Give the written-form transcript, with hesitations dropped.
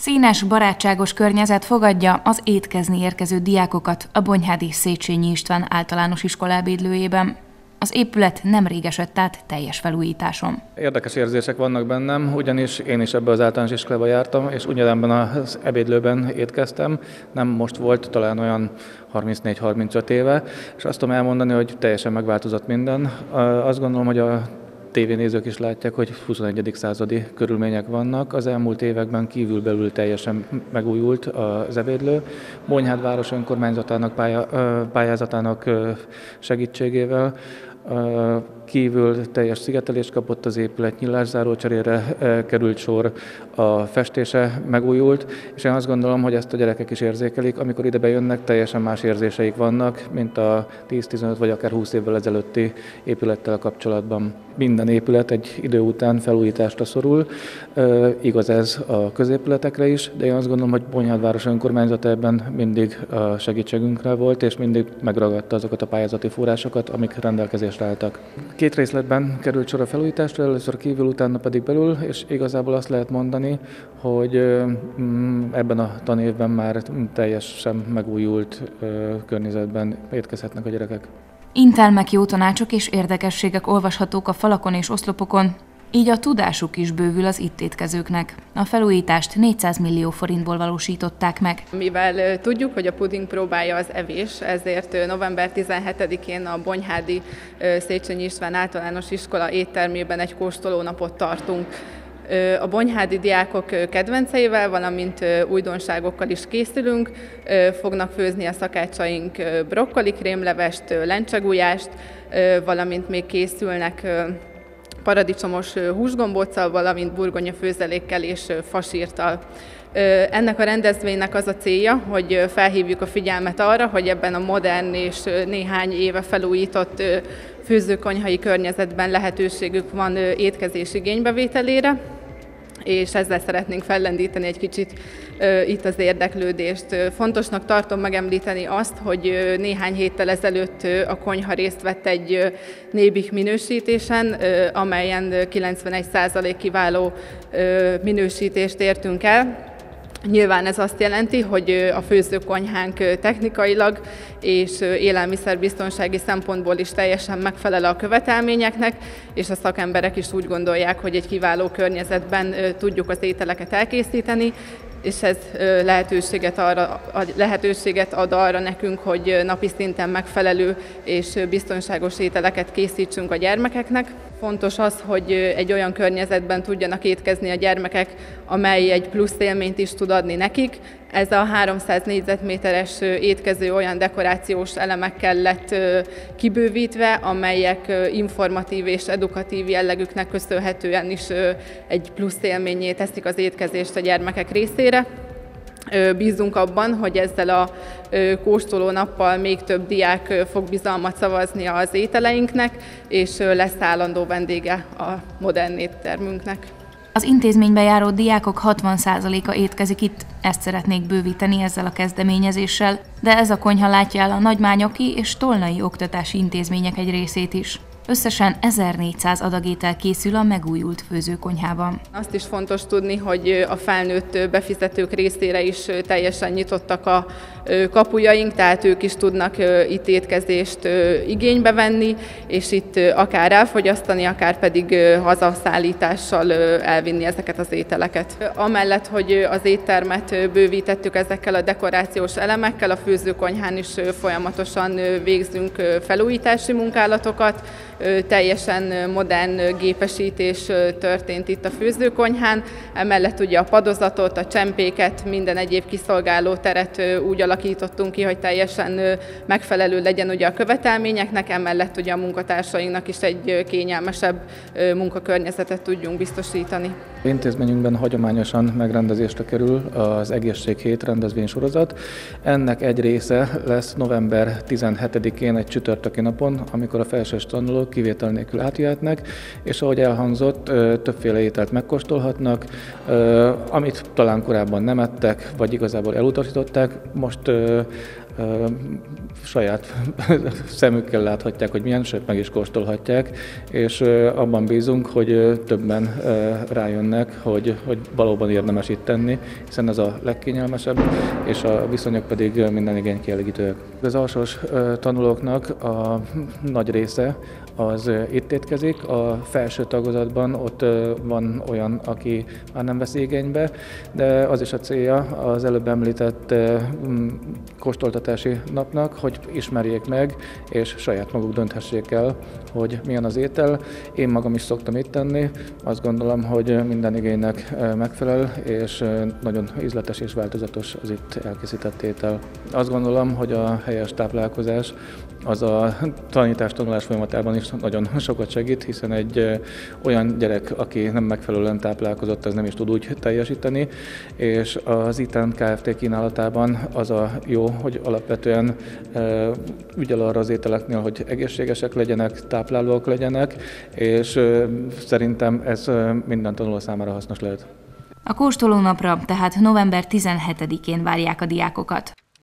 Színes, barátságos környezet fogadja az étkezni érkező diákokat a Bonyhádi Széchenyi István általános iskola ebédlőjében. Az épület nemrég esett át teljes felújításon. Érdekes érzések vannak bennem, ugyanis én is ebbe az általános iskolába jártam, és ugyanebben az ebédlőben étkeztem. Nem most volt, talán olyan 34-35 éve, és azt tudom elmondani, hogy teljesen megváltozott minden. Azt gondolom, hogy a tévénézők is látják, hogy 21. századi körülmények vannak. Az elmúlt években kívülbelül teljesen megújult az ebédlő. Bonyhád város önkormányzatának pályázatának segítségével kívül teljes szigetelést kapott az épület, nyilászáró cserére került sor, a festése megújult, és én azt gondolom, hogy ezt a gyerekek is érzékelik, amikor ide bejönnek, teljesen más érzéseik vannak, mint a 10-15 vagy akár 20 évvel ezelőtti épülettel kapcsolatban. Minden épület egy idő után felújításra szorul, igaz ez a középületekre is, de én azt gondolom, hogy Bonyhád város önkormányzata ebben mindig a segítségünkre volt, és mindig megragadta azokat a pályázati forrásokat, amik rendelkezésre álltak. Két részletben került sor a felújításra, először kívül, utána pedig belül, és igazából azt lehet mondani, hogy ebben a tanévben már teljesen megújult környezetben étkezhetnek a gyerekek. Intelmek, jó tanácsok és érdekességek olvashatók a falakon és oszlopokon, így a tudásuk is bővül az itt étkezőknek. A felújítást 400 millió forintból valósították meg. Mivel tudjuk, hogy a puding próbája az evés, ezért november 17-én a Bonyhádi Széchenyi István általános iskola éttermében egy kóstolónapot tartunk. A bonyhádi diákok kedvenceivel, valamint újdonságokkal is készülünk. Fognak főzni a szakácsaink brokkoli krémlevest, lencsegújást, valamint még készülnek paradicsomos húsgombóccal, valamint burgonyafőzelékkel és fasírttal. Ennek a rendezvénynek az a célja, hogy felhívjuk a figyelmet arra, hogy ebben a modern és néhány éve felújított főzőkonyhai környezetben lehetőségük van étkezés igénybevételére, és ezzel szeretnénk fellendíteni egy kicsit itt az érdeklődést. Fontosnak tartom megemlíteni azt, hogy néhány héttel ezelőtt a konyha részt vett egy NÉBIK minősítésen, amelyen 91% kiváló minősítést értünk el. Nyilván ez azt jelenti, hogy a főzőkonyhánk technikailag és élelmiszerbiztonsági szempontból is teljesen megfelel a követelményeknek, és a szakemberek is úgy gondolják, hogy egy kiváló környezetben tudjuk az ételeket elkészíteni, és ez lehetőséget ad arra nekünk, hogy napi szinten megfelelő és biztonságos ételeket készítsünk a gyermekeknek. Fontos az, hogy egy olyan környezetben tudjanak étkezni a gyermekek, amely egy plusz élményt is tud adni nekik. Ez a 300 négyzetméteres étkező olyan dekorációs elemekkel lett kibővítve, amelyek informatív és edukatív jellegüknek köszönhetően is egy plusz élménnyé teszik az étkezést a gyermekek részére. Bízunk abban, hogy ezzel a kóstolónappal még több diák fog bizalmat szavazni az ételeinknek, és lesz állandó vendége a modern éttermünknek. Az intézménybe járó diákok 60%-a étkezik itt, ezt szeretnék bővíteni ezzel a kezdeményezéssel, de ez a konyha látja el a nagymányoki és tolnai oktatási intézmények egy részét is. Összesen 1400 adag étel készül a megújult főzőkonyhában. Azt is fontos tudni, hogy a felnőtt befizetők részére is teljesen nyitottak a kapujaink, tehát ők is tudnak itt étkezést igénybe venni, és itt akár elfogyasztani, akár pedig hazaszállítással elvinni ezeket az ételeket. Amellett, hogy az éttermet bővítettük ezekkel a dekorációs elemekkel, a főzőkonyhán is folyamatosan végzünk felújítási munkálatokat, teljesen modern gépesítés történt itt a főzőkonyhán, emellett ugye a padozatot, a csempéket, minden egyéb kiszolgáló teret úgy alakítottunk ki, hogy teljesen megfelelő legyen ugye a követelményeknek, emellett ugye a munkatársainknak is egy kényelmesebb munkakörnyezetet tudjunk biztosítani. Az intézményünkben hagyományosan megrendezésre kerül az Egészséghét rendezvénysorozat. Ennek egy része lesz november 17-én egy csütörtöki napon, amikor a felsős tanulók kivétel nélkül átjöhetnek, és ahogy elhangzott, többféle ételt megkóstolhatnak, amit talán korábban nem ettek, vagy igazából elutasították. Most saját szemükkel láthatják, hogy milyen, sőt meg is kóstolhatják, és abban bízunk, hogy többen rájönnek, hogy valóban érdemes itt tenni, hiszen ez a legkényelmesebb, és a viszonyok pedig minden igény kielégítőek. Az alsós tanulóknak a nagy része az itt étkezik, a felső tagozatban ott van olyan, aki már nem vesz igénybe, de az is a célja az előbb említett kóstoltatási napnak, hogy ismerjék meg, és saját maguk dönthessék el, hogy milyen az étel. Én magam is szoktam itt tenni, azt gondolom, hogy minden igénynek megfelel, és nagyon ízletes és változatos az itt elkészített étel. Azt gondolom, hogy a helyes táplálkozás az a tanítás-tanulás folyamatában is nagyon sokat segít, hiszen egy olyan gyerek, aki nem megfelelően táplálkozott, az nem is tud úgy teljesíteni, és az ITEN Kft. Kínálatában az a jó, hogy alapvetően ügyel arra az ételeknél, hogy egészségesek legyenek, táplálóak legyenek, és szerintem ez minden tanuló számára hasznos lehet. A kóstolónapra tehát november 17-én várják a diákokat.